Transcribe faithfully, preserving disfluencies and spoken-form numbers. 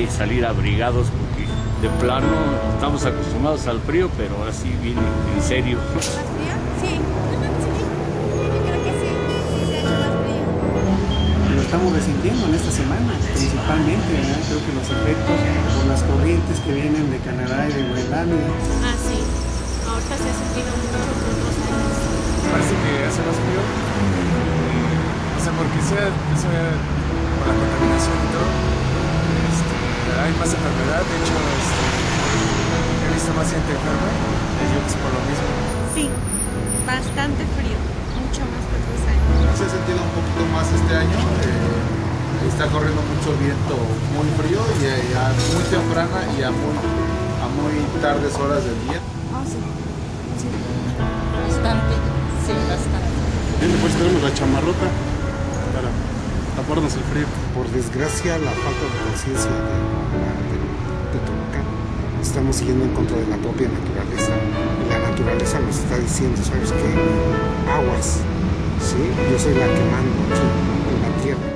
que salir abrigados porque de plano estamos acostumbrados al frío, pero ahora sí viene en serio. ¿Más frío? Sí. Yo creo que sí, sí se ha hecho más frío. Lo estamos resintiendo en esta semana, principalmente, ¿verdad? Creo que los efectos por las corrientes que vienen de Canadá y de Groenlandia. Ah, sí. Ahorita se ha sentido mucho por dos años. Parece que hace más frío. Eh, o sea, porque sea, sea por la contaminación y todo, este, hay más enfermedad. De hecho, este, he visto más gente enferma. Yo que es por lo mismo. Sí, bastante frío, mucho más que otros años. Se ha sentido un poquito más este año. Eh, está corriendo mucho viento muy frío y eh, a muy temprana y a muy, a muy tardes horas del día. Ah, sí. Sí. Bastante, sí, bastante. Después tenemos la chamarrota para taparnos el frío. Por desgracia, la falta de conciencia de, de, de Toluca, estamos siguiendo en contra de la propia naturaleza. Y la naturaleza nos está diciendo, ¿sabes qué? Aguas, ¿sí? Yo soy la que mando aquí en la tierra.